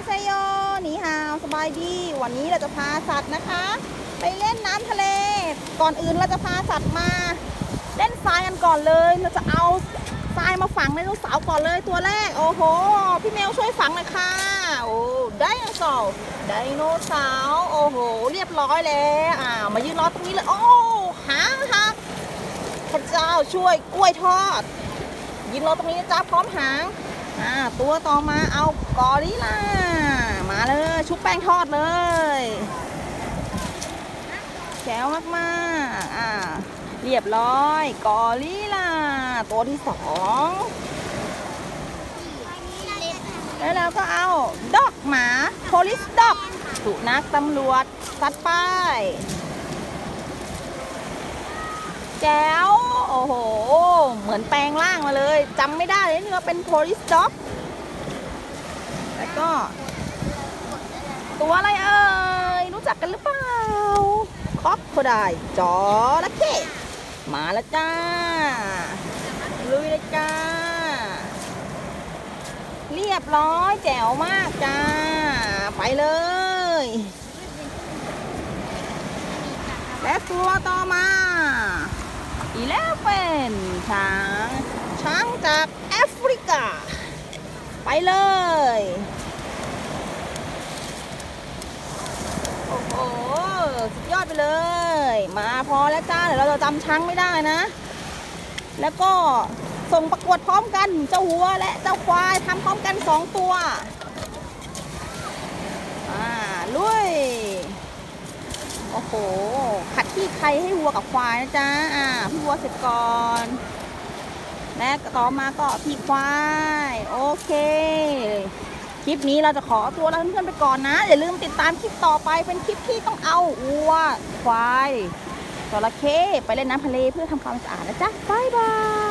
เซโยนีฮาวสบายดีวันนี้เราจะพาสัตว์นะคะไปเล่นน้ำทะเลก่อนอื่นเราจะพาสัตว์มาเล่นทรายกันก่อนเลยเราจะเอาทรายมาฝังไดโนเสาร์ก่อนเลยตัวแรกโอ้โหพี่เมลช่วยฝังหน่อยค่ะโอ้ไดโนเสาร์โอ้โหเรียบร้อยแล้วมายืนรอตรงนี้เลยโอ้หางหักพระเจ้าช่วยกล้วยทอดยืนรอตรงนี้นะจ๊ะพร้อมหางตัวต่อมาเอากอริลลามาเลยชุบแป้งทอดเลยแจ๋วมากๆเรียบร้อยกอริลลาตัวที่สองแล้วเราก็เอาด็อกหมาโพลิสด็อกสุนัขตำรวจสัตว์ป้ายแจ๋วโอ้โหเหมือนแปลงร่างมาเลยจำไม่ได้เลยนี่ว่าเป็นโพลิสด็อกแล้วก็ตัวอะไรเอ่ยรู้จักกันหรือเปล่าคอกโคไดจระเข้มาแล้วจ้าลุยเลยจ้าเรียบร้อยแจ๋วมากจ้าไปเลยและตัวต่อมา11ช้างจากแอฟริกาไปเลยโอ้โหสุดยอดไปเลยมาพอแล้วจ้าเดี๋ยวเราจะจำช้างไม่ได้นะแล้วก็ส่งประกวดพร้อมกันเจ้าวัวและเจ้าควายทำพร้อมกัน2ตัวลุยโอ้โหขัดที่ใครให้วัวกับควายนะจ๊ะพี่วัวเสร็จก่อนและต่อมาก็พี่ควายโอเคคลิปนี้เราจะขอตัวลาเพื่อนๆไปก่อนนะอย่าลืมติดตามคลิปต่อไปเป็นคลิปที่ต้องเอาวัวควายจระเข้ไปเล่นน้ำทะเลเพื่อทำความสะอาดนะจ๊ะบ๊ายบาย